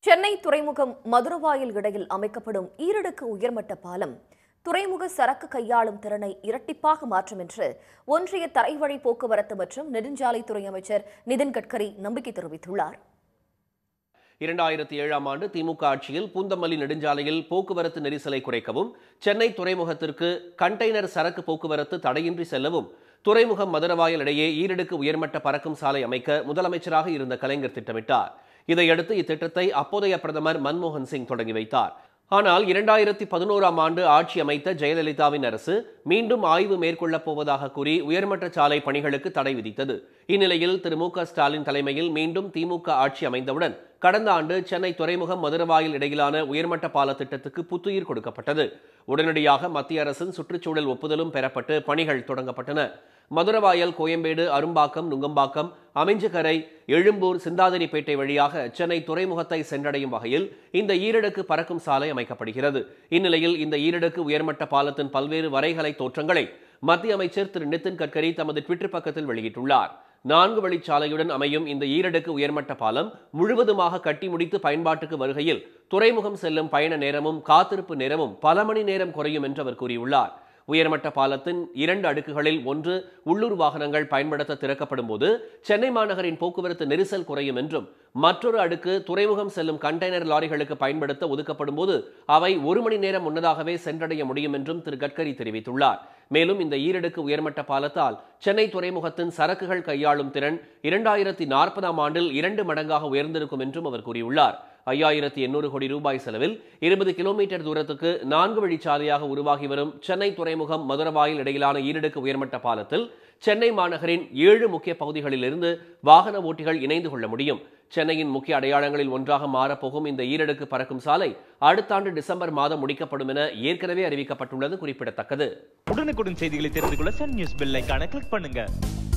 சென்னை துறைமுகம் மதுரவாயல் இடையில் அமைக்கப்படும் ஈரடுக்கு உயர்மட்ட பாலம் துறைமுக சரக்கு கையாளும் திறனை இரட்டிப்பாக மாற்றும் என்று ஒன்றிய தரைவழி போக்குவரத்து மற்றும் நெடுஞ்சாலைத்துறை அமைச்சர் நிதின் கட்கரி நம்பிக்கை தெரிவித்துள்ளார். 2007ஆம் ஆண்டு திமுக ஆட்சியில் பூந்தமல்லி நெடுஞ்சாலையில் போக்குவரத்து நெரிசலை குறைக்கவும், சென்னை துறைமுகத்திற்கு கண்டெய்னர் சரக்கு போக்குவரத்து தடையின்றி செல்லவும் துறைமுகம் மதுரவாயல் இடையே ஈரடுக்கு உயர்மட்ட பறக்கும் சாலை அமைக்க முதலமைச்சராக இருந்த கலைஞர் திட்டமிட்டார். இதையடுத்து இத்திட்டத்தை அப்போதைய பிரதமர் மன்மோகன் சிங் தொடங்கி வைத்தார். ஆனால் 2011ஆம் ஆண்டு ஆட்சி அமைத்த ஜெயலலிதாவின் அரசு மீண்டும் ஆய்வு மேற்கொள்ளப் போவதாக கூறி உயர்மட்ட சாலை பணிகளுக்கு தடை விதித்தது. இந்நிலையில் திரு ஸ்டாலின் தலைமையில் மீண்டும் திமுக ஆட்சி அமைந்தவுடன் கடந்த ஆண்டு சென்னை துறைமுகம் மதுரவாயல் இடையிலான உயர்மட்ட பால திட்டத்துக்கு புத்துயிர் கொடுக்கப்பட்டது. உடனடியாக மத்திய அரசின் சுற்றுச்சூழல் ஒப்புதலும் பெறப்பட்டு பணிகள் தொடங்கப்பட்டன. மதுரவாயல், கோயம்பேடு, அரும்பாக்கம், நுங்கம்பாக்கம், அமைஞ்சுகரை, எழும்பூர், சிந்தாதிரிப்பேட்டை வழியாக சென்னை துறைமுகத்தை சென்றடையும் வகையில் இந்த ஈரடுக்கு பறக்கும் சாலை அமைக்கப்படுகிறது. இந்நிலையில் இந்த ஈரடுக்கு உயர்மட்ட பாலத்தின் பல்வேறு வரைகலை தோற்றங்களை மத்திய அமைச்சர் திரு நிதின் கட்கரி தமது ட்விட்டர் பக்கத்தில் வெளியிட்டுள்ளார். 4 வழிச்சாலையுடன் அமையும் இந்த ஈரடுக்கு உயர்மட்ட பாலம் முழுவதுமாக கட்டி முடித்து பயன்பாட்டுக்கு வருகையில் துறைமுகம் செல்லும் பயண நேரமும் காத்திருப்பு நேரமும் பல மணி நேரம் குறையும் என்று அவர் கூறியுள்ளார். உயர்மட்ட பாலத்தின் 2 அடுக்குகளில் ஒன்று உள்ளூர் வாகனங்கள் பயன்படுத்த திறக்கப்படும் போது சென்னை மாநகரின் போக்குவரத்து நெரிசல் குறையும் என்றும், மற்றொரு அடுக்கு துறைமுகம் செல்லும் கண்டெய்னர் லாரிகளுக்கு பயன்படுத்த ஒதுக்கப்படும் போது அவை 1 மணி நேரம் முன்னதாகவே சென்றடைய முடியும் என்றும் திரு கட்கரி தெரிவித்துள்ளார். மேலும் இந்த ஈரடுக்கு உயர்மட்ட பாலத்தால் சென்னை துறைமுகத்தின் சரக்குகள் கையாளும் திறன் 2040ஆம் ஆண்டில் 2 மடங்காக உயர்ந்திருக்கும் என்றும் அவர் கூறியுள்ளார். 5800 கோடி ரூபாய் செலவில் 20 கிலோமீட்டர் தூரத்துக்கு 4 வழிச்சாலையாக உருவாகி வரும் சென்னை துறைமுகம் மதுரவாயல் இடையிலான ஈரடுக்கு உயர்மட்ட பாலத்தில் சென்னை மாநகரின் 7 முக்கிய பகுதிகளிலிருந்து வாகன ஓட்டிகள் இணைந்து கொள்ள முடியும். சென்னையின் முக்கிய அடையாளங்களில் ஒன்றாக மாறப்போகும் இந்த ஈரடுக்கு பறக்கும் சாலை அடுத்த ஆண்டு டிசம்பர் மாதம் முடிக்கப்படும் என ஏற்கனவே அறிவிக்கப்பட்டுள்ளது குறிப்பிடத்தக்கது. உடனுக்குடன் செய்திகளை தெரிந்து கொள்ள சன் நியூஸ் பெல் ஐகானை கிளிக் பண்ணுங்க.